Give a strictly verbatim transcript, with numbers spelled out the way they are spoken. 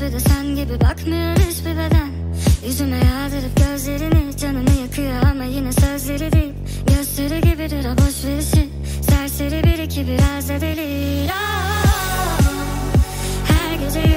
de sen gibi bakmıyor hiçbir beden. Yüzüme yağdırıp gözlerini, canını yakıyor ama yine sözleri değil. Gösteri gibidir o boş verişi, serseri bir iki biraz da deli. Aa, her gece